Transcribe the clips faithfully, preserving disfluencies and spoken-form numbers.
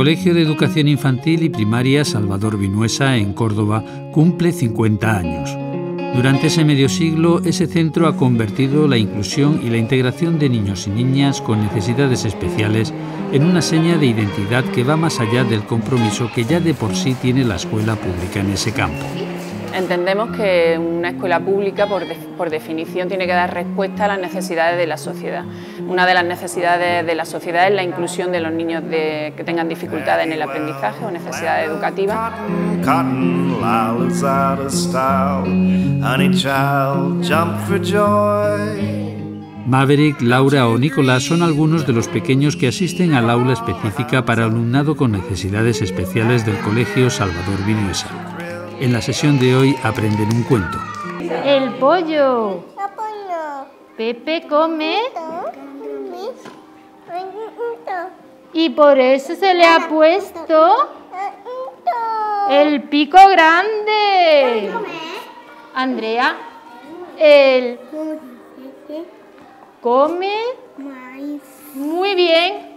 El Colegio de Educación Infantil y Primaria Salvador Vinuesa, en Córdoba, cumple cincuenta años. Durante ese medio siglo, ese centro ha convertido la inclusión y la integración de niños y niñas con necesidades especiales en una seña de identidad que va más allá del compromiso que ya de por sí tiene la escuela pública en ese campo. Entendemos que una escuela pública, por, de, por definición, tiene que dar respuesta a las necesidades de la sociedad. Una de las necesidades de la sociedad es la inclusión de los niños de, que tengan dificultades en el aprendizaje o necesidades educativas. Maverick, Laura o Nicolás son algunos de los pequeños que asisten al aula específica para alumnado con necesidades especiales del Colegio Salvador Vinuesa. En la sesión de hoy aprenden un cuento. El pollo. Pepe come. Y por eso se le ha puesto el pico grande. Andrea, el come. Muy bien.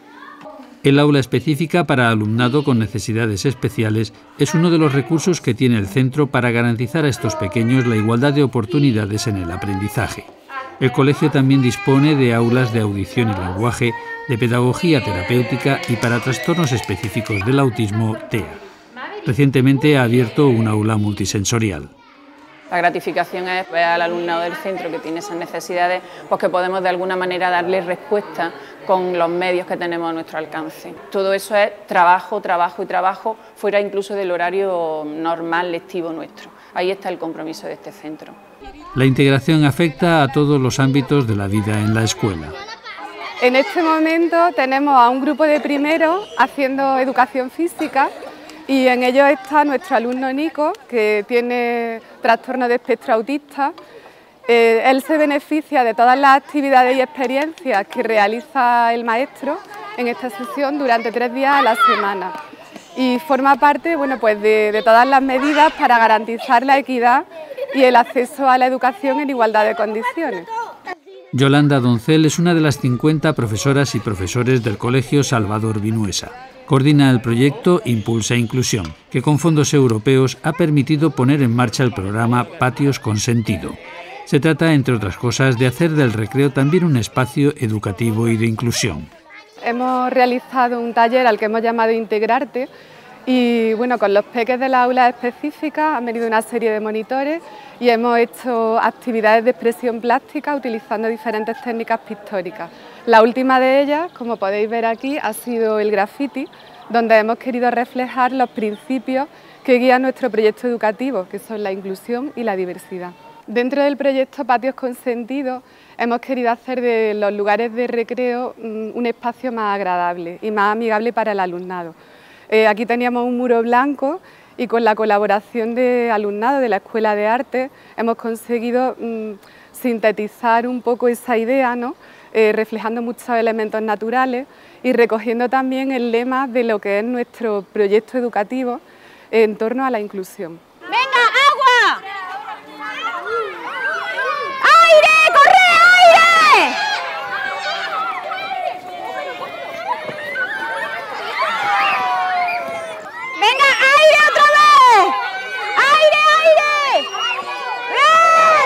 El aula específica para alumnado con necesidades especiales es uno de los recursos que tiene el centro para garantizar a estos pequeños la igualdad de oportunidades en el aprendizaje. El colegio también dispone de aulas de audición y lenguaje, de pedagogía terapéutica y para trastornos específicos del autismo, T E A. Recientemente ha abierto un aula multisensorial. La gratificación es ver al alumnado del centro que tiene esas necesidades, pues que podemos de alguna manera darle respuesta con los medios que tenemos a nuestro alcance. Todo eso es trabajo, trabajo y trabajo, fuera incluso del horario normal lectivo nuestro. Ahí está el compromiso de este centro. La integración afecta a todos los ámbitos de la vida en la escuela. En este momento tenemos a un grupo de primeros haciendo educación física y en ellos está nuestro alumno Nico, que tiene trastorno de espectro autista. Eh, él se beneficia de todas las actividades y experiencias que realiza el maestro en esta sesión durante tres días a la semana y forma parte, bueno, pues de, de todas las medidas para garantizar la equidad y el acceso a la educación en igualdad de condiciones. Yolanda Doncel es una de las cincuenta profesoras y profesores del Colegio Salvador Vinuesa. Coordina el proyecto Impulsa Inclusión, que con fondos europeos ha permitido poner en marcha el programa Patios con Sentido. Se trata, entre otras cosas, de hacer del recreo también un espacio educativo y de inclusión. Hemos realizado un taller al que hemos llamado Integrarte y bueno, con los peques de la aula específica han venido una serie de monitores y hemos hecho actividades de expresión plástica utilizando diferentes técnicas pictóricas. La última de ellas, como podéis ver aquí, ha sido el graffiti, donde hemos querido reflejar los principios que guían nuestro proyecto educativo, que son la inclusión y la diversidad. Dentro del proyecto Patios con Sentido hemos querido hacer de los lugares de recreo un espacio más agradable y más amigable para el alumnado. Eh, aquí teníamos un muro blanco y con la colaboración de alumnado de la Escuela de Arte hemos conseguido mmm, sintetizar un poco esa idea, ¿no? eh, reflejando muchos elementos naturales y recogiendo también el lema de lo que es nuestro proyecto educativo en torno a la inclusión. ¡Venga, agua! ¡Aire! ¡Corre, aire! ¡Venga, aire otra vez! ¡Aire, aire! ¡Eh!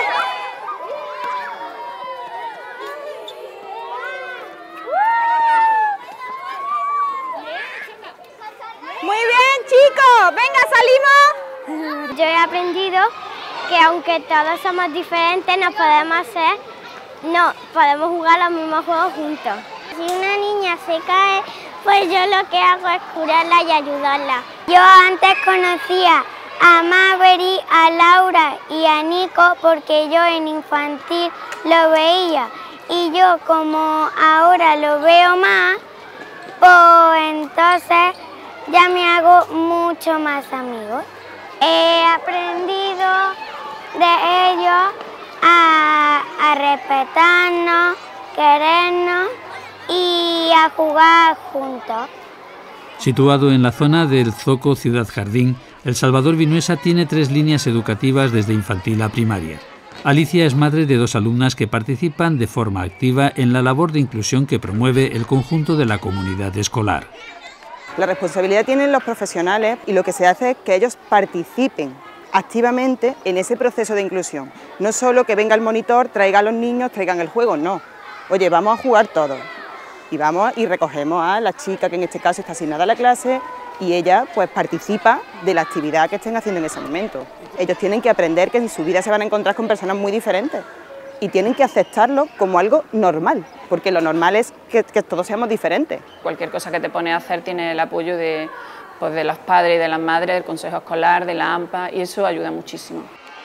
Muy bien, chicos. Venga, salimos. Yo he aprendido que aunque todos somos diferentes, nos podemos hacer, no, podemos jugar los mismos juegos juntos. Si una niña se cae, pues yo lo que hago es curarla y ayudarla. Yo antes conocía a Maverick, a Laura y a Nico porque yo en infantil lo veía y yo como ahora lo veo más, pues entonces ya me hago mucho más amigos. He aprendido de ellos a, a respetarnos, querernos y a jugar juntos. Situado en la zona del Zoco Ciudad Jardín, el Salvador Vinuesa tiene tres líneas educativas desde infantil a primaria. Alicia es madre de dos alumnas que participan de forma activa en la labor de inclusión que promueve el conjunto de la comunidad escolar. La responsabilidad tienen los profesionales y lo que se hace es que ellos participen activamente en ese proceso de inclusión. No solo que venga el monitor, traiga a los niños, traigan el juego, no. Oye, vamos a jugar todos y vamos y recogemos a la chica que en este caso está asignada a la clase y ella pues participa de la actividad que estén haciendo en ese momento. Ellos tienen que aprender que en su vida se van a encontrar con personas muy diferentes y tienen que aceptarlo como algo normal, porque lo normal es que, que todos seamos diferentes. Cualquier cosa que te pones a hacer tiene el apoyo de, pues, de los padres y de las madres, del consejo escolar, de la AMPA, y eso ayuda muchísimo.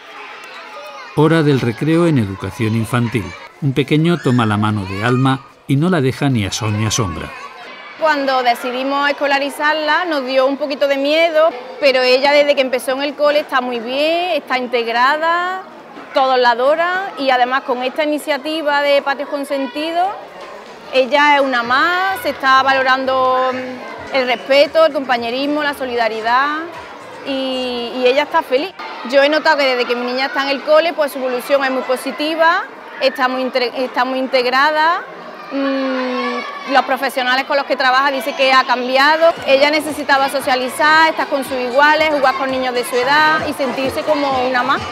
Hora del recreo en educación infantil. Un pequeño toma la mano de Alma y no la deja ni a sol ni a sombra. Cuando decidimos escolarizarla nos dio un poquito de miedo, pero ella desde que empezó en el cole está muy bien, está integrada, todos la adoran y además con esta iniciativa de Patios Consentidos, ella es una más, se está valorando el respeto, el compañerismo, la solidaridad y, y ella está feliz. Yo he notado que desde que mi niña está en el cole, pues su evolución es muy positiva, está muy, está muy integrada. Mm, los profesionales con los que trabaja dicen que ha cambiado. Ella necesitaba socializar, estar con sus iguales, jugar con niños de su edad y sentirse como una más.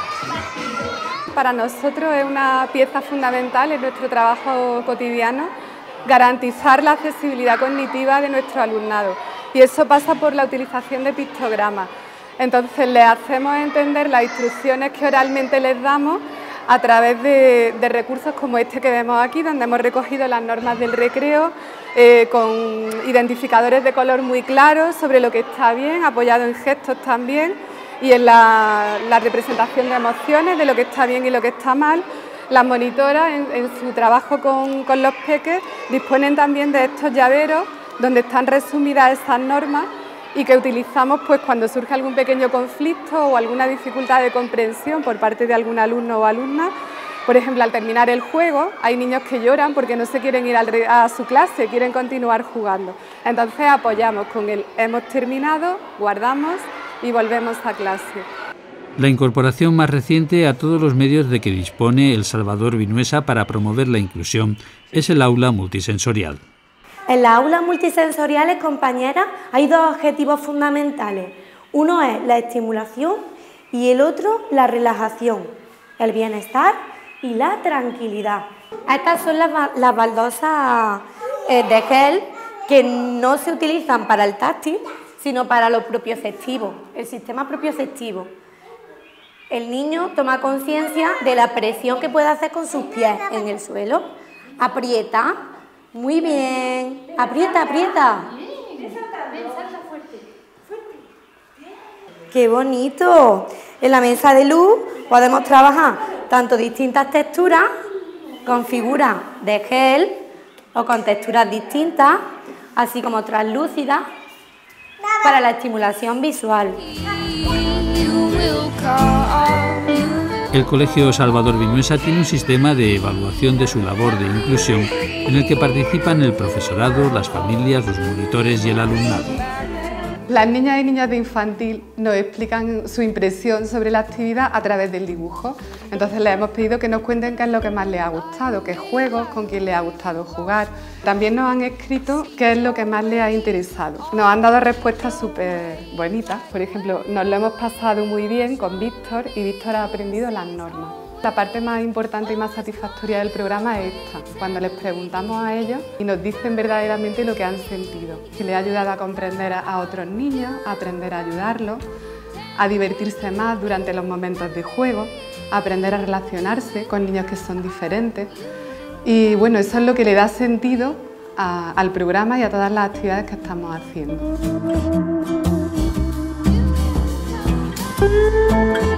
Para nosotros es una pieza fundamental en nuestro trabajo cotidiano garantizar la accesibilidad cognitiva de nuestro alumnado y eso pasa por la utilización de pictogramas. Entonces les hacemos entender las instrucciones que oralmente les damos a través de, de recursos como este que vemos aquí, donde hemos recogido las normas del recreo eh, con identificadores de color muy claros sobre lo que está bien, apoyado en gestos también y en la, la representación de emociones, de lo que está bien y lo que está mal. Las monitoras en, en su trabajo con, con los peques disponen también de estos llaveros donde están resumidas esas normas y que utilizamos pues cuando surge algún pequeño conflicto o alguna dificultad de comprensión por parte de algún alumno o alumna. Por ejemplo, al terminar el juego hay niños que lloran porque no se quieren ir a su clase, quieren continuar jugando. Entonces apoyamos con el hemos terminado, guardamos y volvemos a clase. La incorporación más reciente a todos los medios de que dispone El Salvador Vinuesa para promover la inclusión es el aula multisensorial. En las aulas multisensoriales, compañeras, hay dos objetivos fundamentales. Uno es la estimulación y el otro la relajación, el bienestar y la tranquilidad. Estas son las, las baldosas eh, de gel que no se utilizan para el táctil, sino para lo propioceptivo, el sistema propioceptivo. El niño toma conciencia de la presión que puede hacer con sus pies en el suelo. Aprieta. Muy bien. Aprieta, aprieta. ¡Qué bonito! En la mesa de luz podemos trabajar tanto distintas texturas, con figuras de gel o con texturas distintas, así como translúcidas, para la estimulación visual. El Colegio Salvador Vinuesa tiene un sistema de evaluación de su labor de inclusión en el que participan el profesorado, las familias, los monitores y el alumnado. Las niñas y niños de infantil nos explican su impresión sobre la actividad a través del dibujo. Entonces les hemos pedido que nos cuenten qué es lo que más les ha gustado, qué juegos, con quién les ha gustado jugar. También nos han escrito qué es lo que más les ha interesado. Nos han dado respuestas súper bonitas. Por ejemplo, nos lo hemos pasado muy bien con Víctor y Víctor ha aprendido las normas. La parte más importante y más satisfactoria del programa es esta, cuando les preguntamos a ellos y nos dicen verdaderamente lo que han sentido, que les ha ayudado a comprender a otros niños, a aprender a ayudarlos, a divertirse más durante los momentos de juego, a aprender a relacionarse con niños que son diferentes. Y bueno, eso es lo que le da sentido a, al programa y a todas las actividades que estamos haciendo.